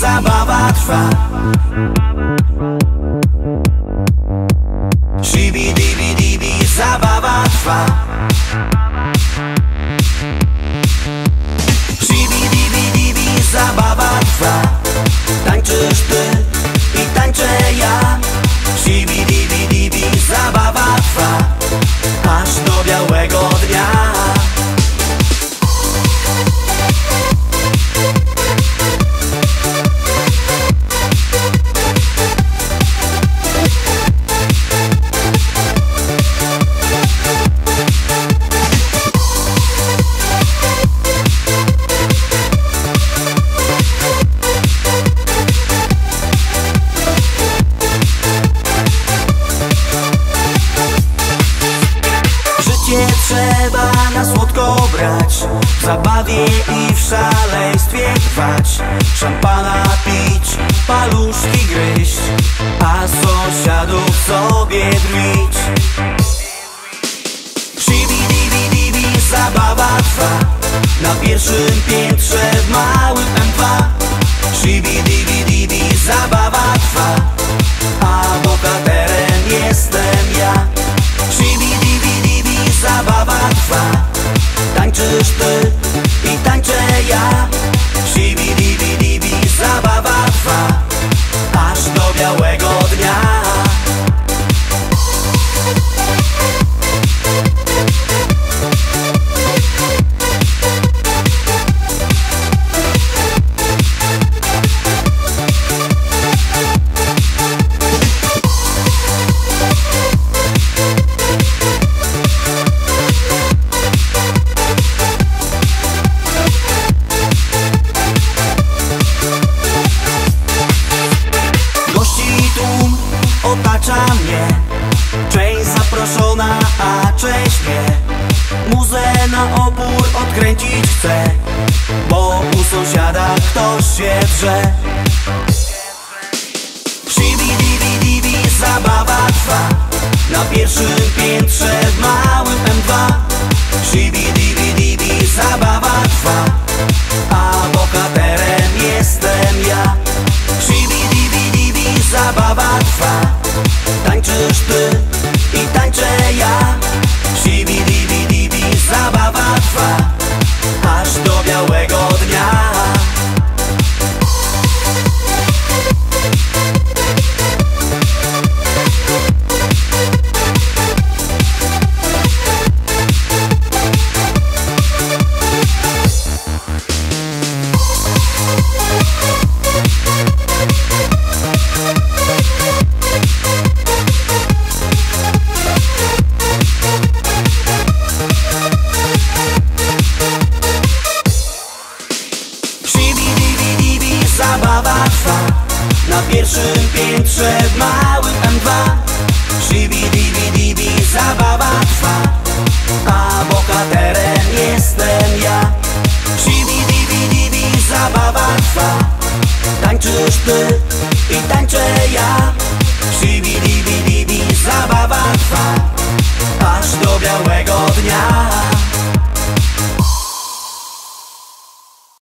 zabawa trwa. Shibi-dibi-dibi, zabawa trwa. Shibi-dibi-dibi, zabawa trwa. Tańczysz ty i tańczę ja. Shibi-dibi-dibi, zabawa trwa aż do białego dnia. Trzeba na słodko brać, w zabawie i w szaleństwie trwać. Szampana pić, paluszki gryźć, a sąsiadów sobie drwić. Shibi-dibi-dibi, zabawa trwa na pierwszym piętrze w małym M2. Shibi-dibi-dibi, zabawa trwa, a bohaterem jestem ja. Shibi-dibi-dibi, zabawa trwa. Tańczysz ty i tańczę ja. Shibi-dibi-dibi, zabawa trwa aż do białego dnia. Otacza mnie, część zaproszona, a część nie. Muzę na opór odkręcić chcę, bo u sąsiada ktoś się drze. Shibi-dibi-dibi, zabawa trwa na pierwszym piętrze w małym M2. Shibi-dibi-dibi, zabawa trwa, a bohaterem jestem ja. Shibi-dibi-dibi, zabawa trwa. Tańczysz ty i tańczę ja. Shibi-dibi-dibi, zabawa trwa aż do białego dnia. Zabawa trwa na pierwszym piętrze w małym M2. Shibi-dibi-dibi, zabawa trwa, a bohaterem jestem ja. Shibi-dibi-dibi, zabawa trwa. Tańczysz ty i tańczę ja. Shibi-dibi-dibi, zabawa trwa aż do białego dnia.